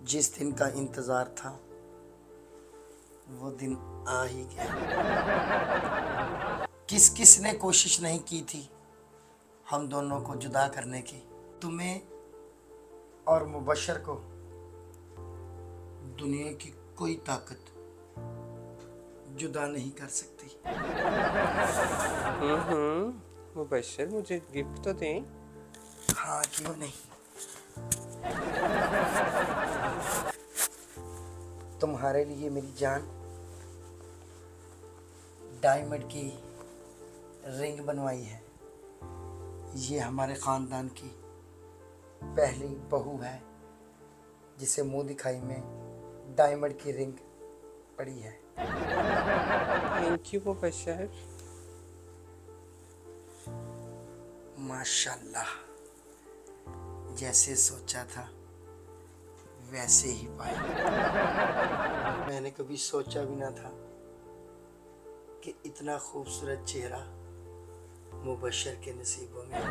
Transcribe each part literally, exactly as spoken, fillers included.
जिस दिन का इंतजार था वो दिन आ ही गया। किस किस ने कोशिश नहीं की थी हम दोनों को जुदा करने की। तुम्हें और मुबशर को दुनिया की कोई ताकत जुदा नहीं कर सकती। हम्म मुबशर मुझे गिफ्ट तो दें। हाँ क्यों नहीं। तुम्हारे लिए मेरी जान डायमंड की रिंग बनवाई है। ये हमारे ख़ानदान की पहली बहू है जिसे मुंह दिखाई में डायमंड की रिंग पड़ी है। Thank you Mubashar. माशाल्लाह, जैसे सोचा था वैसे ही पाया। मैंने कभी सोचा भी ना था कि इतना खूबसूरत चेहरा मुबशर के नसीबों में।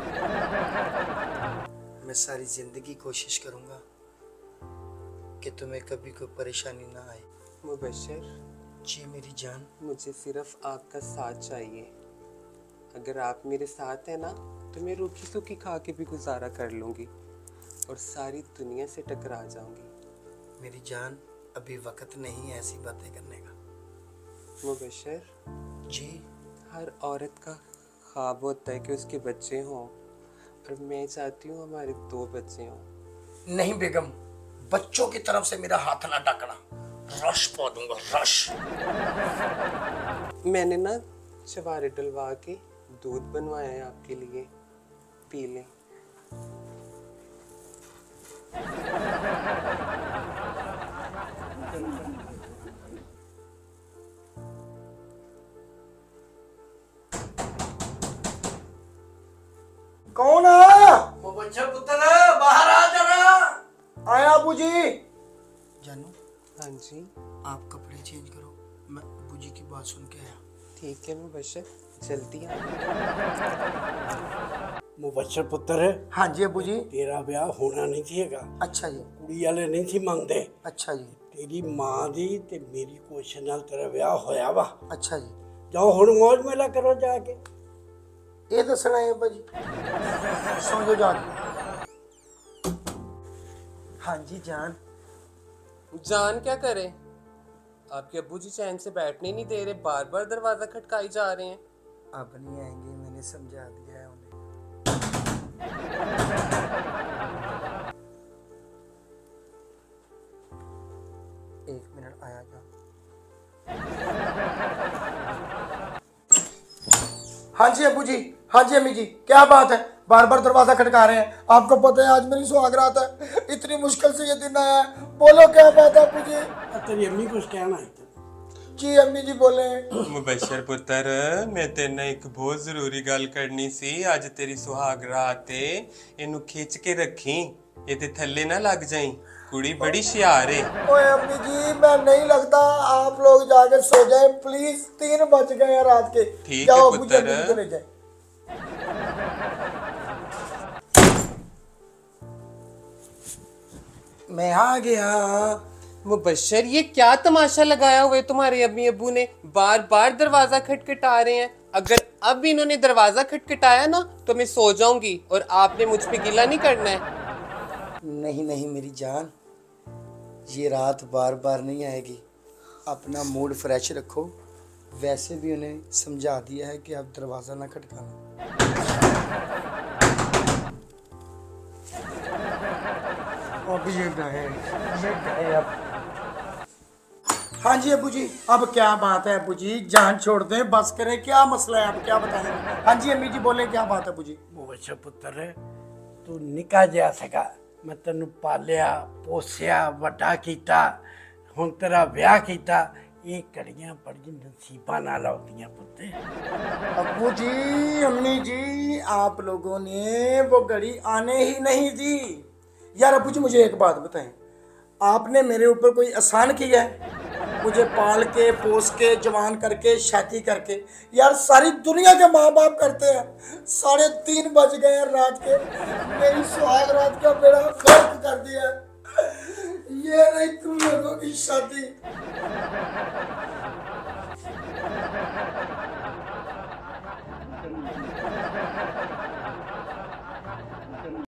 मैं सारी जिंदगी कोशिश करूंगा कि तुम्हें कभी कोई परेशानी ना आए। मुबशर जी मेरी जान। मुझे सिर्फ आपका साथ चाहिए। अगर आप मेरे साथ हैं ना तो मैं रूखी सूखी खा के भी गुजारा कर लूँगी और सारी दुनिया से टकरा जाऊंगी। मेरी जान अभी वक्त नहीं है ऐसी बातें करने का। मुबशर जी। हर औरत का ख्वाब होता है कि उसके बच्चे हों और मैं चाहती हूँ हमारे दो बच्चे हों। नहीं बेगम, बच्चों की तरफ से मेरा हाथ ना टकरा, रश पा दूंगा रश। मैंने ना चवारे डलवा के दूध बनवाया है आपके लिए, पी लें। कौन है? मुबशर पुत्र बाहर आ जरा। आया अबू जी। जानू। हाँ जी। आप कपड़े चेंज करो, मैं अबू जी की बात सुन के आया। ठीक है मुबशर, जल्दी आ। मुबशर पुत्र। हाँ जी अबू जी। तेरा ब्याह होना नहीं चाहिएगा। अच्छा जी। कुड़ी वाले नहीं थी मंगते। अच्छा जी। तेरी माँ दी ते मेरी कोशिश नाल तेरा ब्याह होया वा। अच्छा जी। जाओ हुण मौज मेला करो जाके। ये दसना है अब्बा जी। सो जाओ जाके। हाँ जी जान। जान क्या करे, आपके अब्बू जी चैन से बैठने नहीं दे रहे, बार बार दरवाजा खटकाई जा रहे हैं। अब नहीं आएंगे, मैंने समझा दिया है उन्हें। एक मिनट आया जा। हाँ जी अबू जी, हाँ जी अम्मी जी, क्या बात है? बार बार दरवाजा खटका रहे हैं। आपको पता है आज मेरी सुहागरात है, इतनी मुश्किल से ये दिन आया है। बोलो क्या बात है अबू जी? तेरी अम्मी कुछ कहना है? जी अम्मी जी बोले। मुबशर पुत्र, मैं तेरे नाल एक बहुत जरूरी गल करनी सी। आज तेरी सुहागरात है, इनू खिंच के रखी, ये ते थल्ले ना लग जाई। कुड़ी बड़ी शियार है। ओए अम्मी जी मैं नहीं लगता, आप लोग जाके सो जाए प्लीज, तीन बज गए हैं रात के। ठीक है पुत्र। चले जाए। मैं आ गया। मुबशर ये क्या तमाशा लगाया हुआ है तुम्हारे अम्मी अब्बू ने? बार बार दरवाजा खटखटा रहे हैं। अगर अब इन्होंने दरवाजा खटखटाया ना तो मैं सो जाऊंगी और आपने मुझ पे गिला नहीं करना है। नहीं नहीं मेरी जान, ये रात बार बार नहीं आएगी। अपना मूड फ्रेश रखो। वैसे भी उन्हें समझा दिया है कि आप दरवाज़ा ना खटकाना। अब ये गए, ये गए अब। हाँ जी अबू जी, अब क्या बात है अबू जी? जान छोड़ दें, बस करें, क्या मसला है? अब क्या बताएंगे? हाँ जी अम्मी जी बोले, क्या बात है अबू जी? मुबशर पुत्र, तू निका जा सका, मैं तेन पालिया पोसिया वड्डा कीता, हुण तेरा ब्याह कीता। ये घड़ियां बड़ी नसीबा नाल आउंदियां पुत्ते। अबू जी, अम्मी जी, आप लोगों ने वो घड़ी आने ही नहीं दी। यार अबू जी मुझे एक बात बताएं, आपने मेरे ऊपर कोई एहसान किया है? मुझे पाल के पोस के जवान करके शादी करके, यार सारी दुनिया के माँ बाप करते हैं। साढ़े तीन बज गए हैं रात के, मेरी सुहाग रात का बेड़ा गर्क कर दिया। ये रही तुम लोगों की शादी।